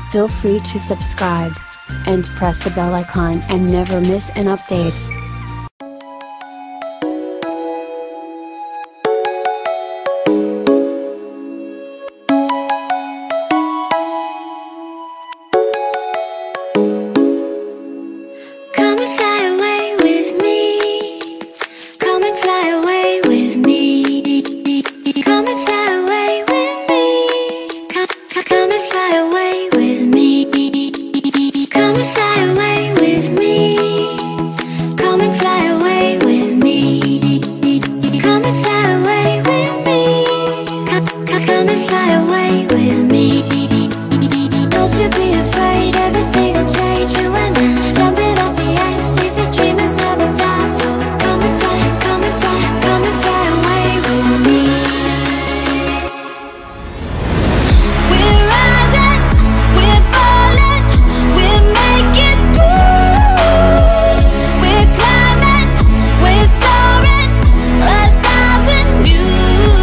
Feel free to subscribe and press the bell icon and never miss an updates. Come and fly away with me. Come and fly away with me. Come and fly away with me. Come and fly away with me. Come and fly away with me. Come and fly away with me. Come and fly away with me. Come and fly away with me. Don't you be afraid, everything will change. You and I, jumping off the edge. They say dreamers never die, so come and fly, come and fly, come and fly away with me. We're rising, we're falling, we're making through. We're climbing, we're soaring, 1,000 views.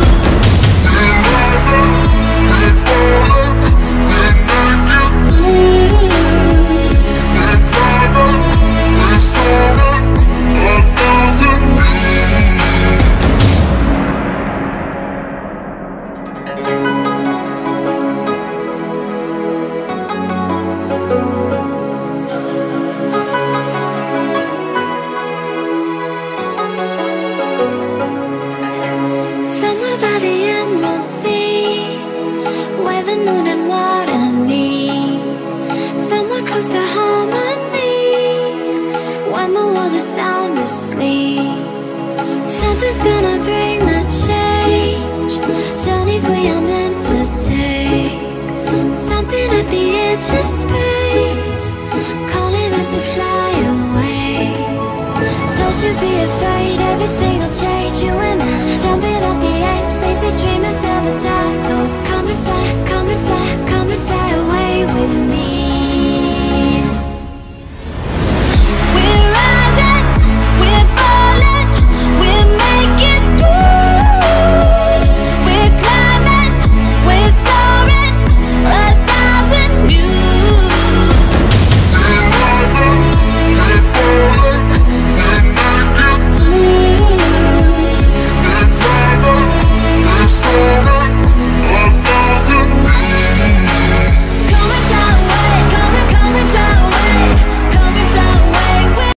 Somewhere by the emerald sea, where the moon and water meet. Somewhere close to harmony, when the world is sound asleep. Something's gonna bring the change, journeys we are meant to take. Something at the edge of space.